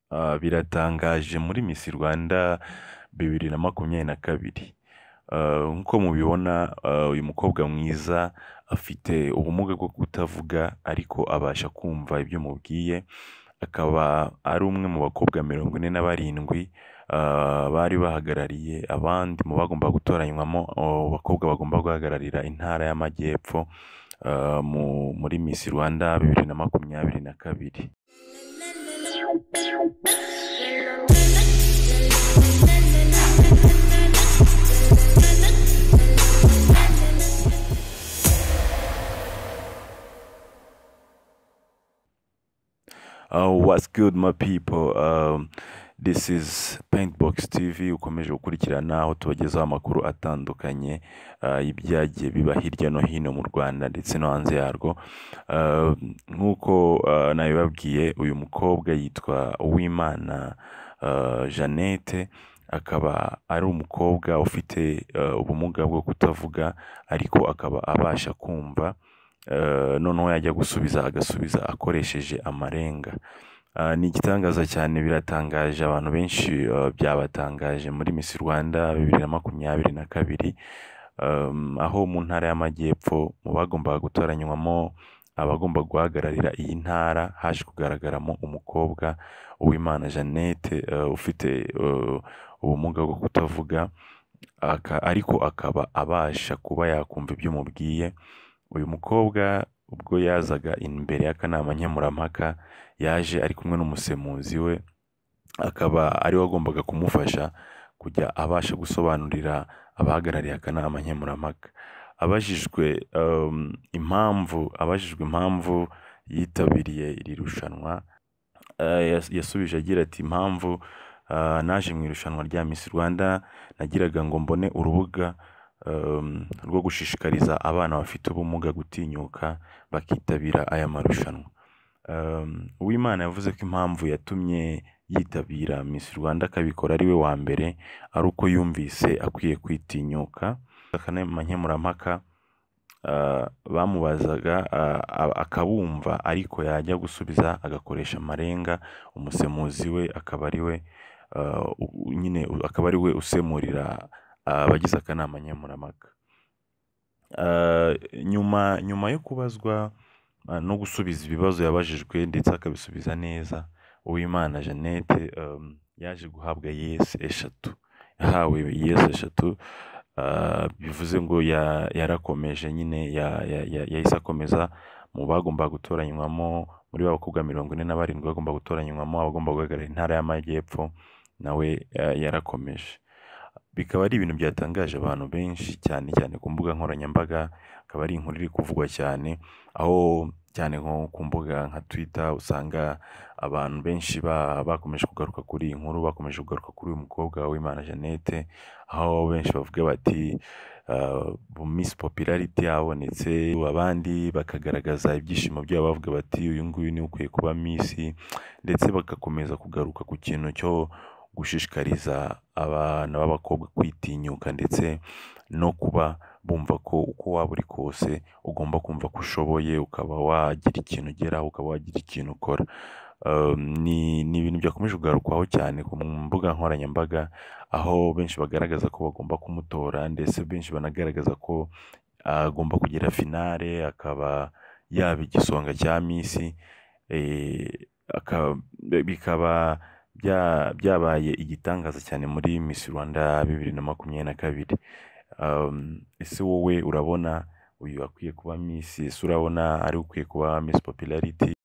Biratangaje muri Miss Rwanda 2022. Nk'uko mubibona, uyu mukobwa mwiza afite ubumuga bwo kutavuga ariko abasha kumva ibyo mubwiye, akaba ari umwe mu bakobwa 47 bari bahagarariye abandi mu bagomba gutoranywamo abakobwa bagomba guhagararira intara y'Amajyepfo muri Miss Rwanda 2022. What's good my people? This is Paintbox TV, ukomeje gukurikirana aho tubagezaho amakuru atandukanye y'ibyagiye biba hirya no hino mu Rwanda ndetse no hanze yarwo. Nk'uko nabibabwiye, uyu mukobwa yitwa Uwimana Jeannette, akaba ari umukobwa ufite ubumuga bwo kutavuga ariko akaba abasha kumva, noneho yajya agasubiza akoresheje amarenga. Ni igitangaza cyane, biratangaje, abantu benshi byabatangaje muri Miss Rwanda 2022, aho mu ntara y'Amajyepfo mu bagombaga gutoranywamo abagomba guhagararira iyi ntara haje kugaragaramo umukobwa Uwimana Jeannette ufite ubumuga bwo kutavuga, ariko akaba abasha kuba yakumva ibyo mubwiye. Uyu mukobwa ubwo yazaga imbere y'akanama nkemurampaka, yaje ari kumwe n'umusemuzi we, akaba ari we wagombaga kumufasha kujya abasha gusobanurira abahagarariye akanama nkemurampaka. Abajijwe impamvu yitabiriye iri rushanwa, yasubije agira ati, impamvu naje mu irushanwa rya Miss Rwanda, nagiraga ngo mbone urubuga rwo gushishikariza abana bafite ubumuga gutinyuka bakitabira aya marushanwa. Uwimana yavuze ko impamvu yatumye yitabira Miss Rwanda akabikora ari we wa mbere, ari uko yumvise akwiye kwitinyuka. Akanama nkemurampaka bamubazaga akabumva, ariko yajya gusubiza agakoresha amarenga. Umusemuzi we akaba ari we usemurira abagize akanama nkemurampaka. Nyuma yo kubazwa no gusubiza ibibazo yabajijwe ndetse akabisubiza neza, Uwimana Jeannette yaje guhabwa yes 3. Yahawe yes 3, bivuze ngo yarakomeje nyine, yahise akomeza mu bagomba gutoranywamo muri abakobwa 47 bagomba gutoranywamo abagomba guhagararira intara y'Amajyepfo, nawe yarakomeje. Bikaba ari ibintu byatangaje abantu benshi, cyane ku mbuga nkoranyambaga. Akaba ari inkuru iri kuvugwa cyane, aho cyane nko ku mbuga nka Twitter usanga abantu benshi bakomeje kugaruka kuri iyi nkuru, bakomeje kugaruka kuri uyu mukobwa Uwimana Jeannette, aho benshi bavuga bati Miss Popularity yabonetse, abandi bakagaragaza ibyishimo byabo bavuga bati uyu nguyu ni ukwiye kuba Miss, ndetse bagakomeza kugaruka ku kintu cyo gushishikariza abana b'abakobwa kwitinyuka, ndetse no kuba bumva ko uko waba uri kose ugomba kumva ko ushoboye, ukaba wagira ikintu ugeraho, ukaba wagira ikintu ukora. Ni ibintu byakomeje kugarukwaho cyane ku mbuga nkoranyambaga, aho benshi bagaragaza ko bagomba kumutora, ndetse benshi banagaragaza ko agomba kugira finale, akaba yaba igisonga cya Miss. Bikaba byabaye igitangaza cyane muri Miss Rwanda 2022. Ese wowe urabona uyu akwiye kuba Miss? Ese urabona ari ukwiye kuba Miss Popularity?